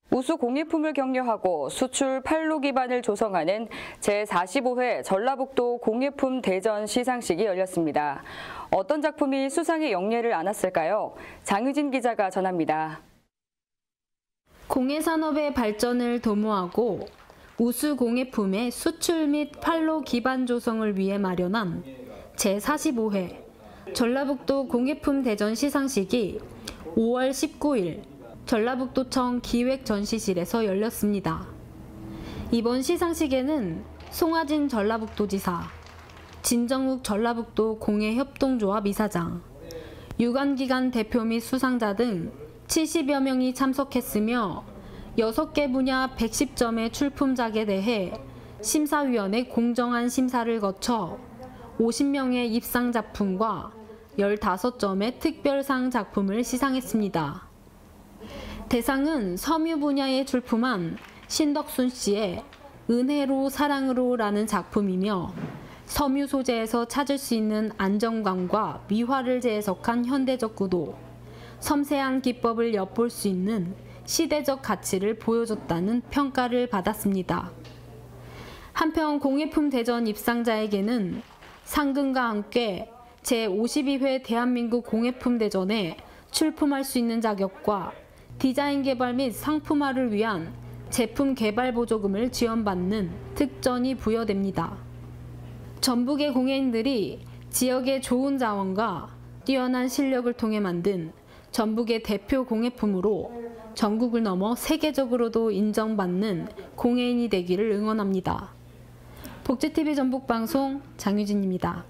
우수 공예품을 격려하고 수출 판로 기반을 조성하는 제45회 전라북도 공예품 대전 시상식이 열렸습니다. 어떤 작품이 수상의 영예를 안았을까요? 장유진 기자가 전합니다. 공예산업의 발전을 도모하고 우수 공예품의 수출 및 판로 기반 조성을 위해 마련한 제45회 전라북도 공예품 대전 시상식이 5월 19일 전라북도청 기획전시실에서 열렸습니다. 이번 시상식에는 송하진 전라북도지사, 진정욱 전라북도 공예협동조합 이사장, 유관기관 대표 및 수상자 등 70여 명이 참석했으며 6개 분야 110점의 출품작에 대해 심사위원회 공정한 심사를 거쳐 50명의 입상 작품과 15점의 특별상 작품을 시상했습니다. 대상은 섬유 분야에 출품한 신덕순 씨의 은혜로 사랑으로라는 작품이며 섬유 소재에서 찾을 수 있는 안정감과 미화를 재해석한 현대적 구도, 섬세한 기법을 엿볼 수 있는 시대적 가치를 보여줬다는 평가를 받았습니다. 한편 공예품 대전 입상자에게는 상금과 함께 제52회 대한민국 공예품 대전에 출품할 수 있는 자격과 디자인 개발 및 상품화를 위한 제품 개발 보조금을 지원받는 특전이 부여됩니다. 전북의 공예인들이 지역의 좋은 자원과 뛰어난 실력을 통해 만든 전북의 대표 공예품으로 전국을 넘어 세계적으로도 인정받는 공예인이 되기를 응원합니다. 복지TV 전북방송 장유진입니다.